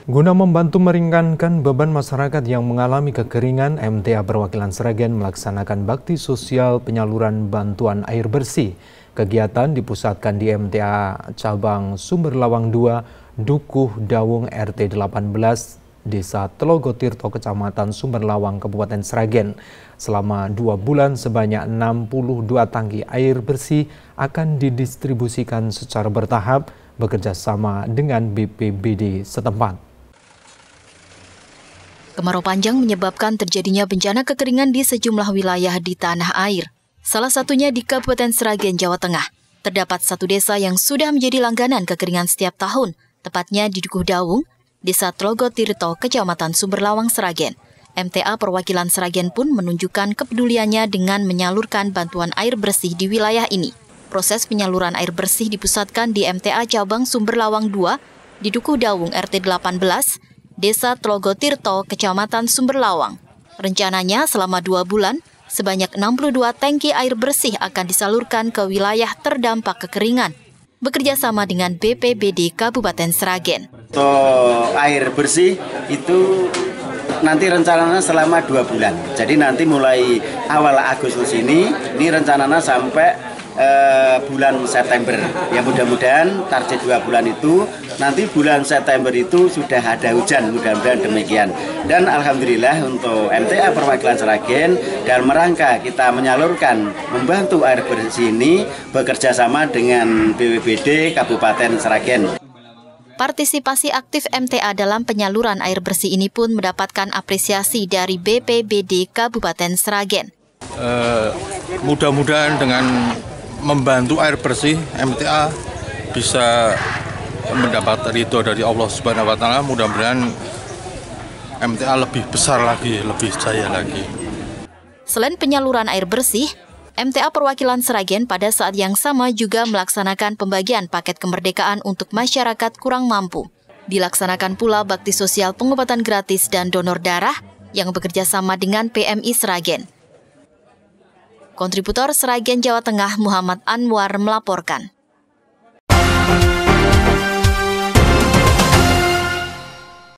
Guna membantu meringankan beban masyarakat yang mengalami kekeringan, MTA Perwakilan Sragen melaksanakan bakti sosial penyaluran bantuan air bersih. Kegiatan dipusatkan di MTA Cabang Sumber Lawang 2, Dukuh Dawung RT 18, Desa Telogotirto, Kecamatan Sumber Lawang, Kabupaten Sragen. Selama 2 bulan sebanyak 62 tangki air bersih akan didistribusikan secara bertahap bekerja sama dengan BPBD setempat. Kemarau panjang menyebabkan terjadinya bencana kekeringan di sejumlah wilayah di tanah air. Salah satunya di Kabupaten Sragen, Jawa Tengah. Terdapat satu desa yang sudah menjadi langganan kekeringan setiap tahun, tepatnya di Dukuh Dawung, Desa Telogotirto, Kecamatan Sumber Lawang, Sragen. MTA Perwakilan Sragen pun menunjukkan kepeduliannya dengan menyalurkan bantuan air bersih di wilayah ini. Proses penyaluran air bersih dipusatkan di MTA Cabang Sumber Lawang 2 di Dukuh Dawung RT 18, Desa Telogotirto, Kecamatan Sumber Lawang. Rencananya selama 2 bulan, sebanyak 62 tangki air bersih akan disalurkan ke wilayah terdampak kekeringan, bekerja sama dengan BPBD Kabupaten Sragen. Untuk air bersih itu nanti rencananya selama 2 bulan. Jadi nanti mulai awal Agustus ini rencananya sampai bulan September. Ya mudah-mudahan target 2 bulan itu, nanti bulan September itu sudah ada hujan, mudah-mudahan demikian. Dan alhamdulillah untuk MTA Perwakilan Sragen dan merangka kita menyalurkan membantu air bersih ini bekerja sama dengan BPBD Kabupaten Sragen. Partisipasi aktif MTA dalam penyaluran air bersih ini pun mendapatkan apresiasi dari BPBD Kabupaten Sragen. Mudah-mudahan dengan membantu air bersih, MTA bisa mendapat ridho dari Allah Subhanahu wa Ta'ala. Mudah-mudahan MTA lebih besar lagi, lebih jaya lagi. Selain penyaluran air bersih, MTA Perwakilan Sragen pada saat yang sama juga melaksanakan pembagian paket kemerdekaan untuk masyarakat kurang mampu. Dilaksanakan pula bakti sosial pengobatan gratis dan donor darah yang bekerja sama dengan PMI Sragen. Kontributor Sragen, Jawa Tengah, Muhammad Anwar melaporkan.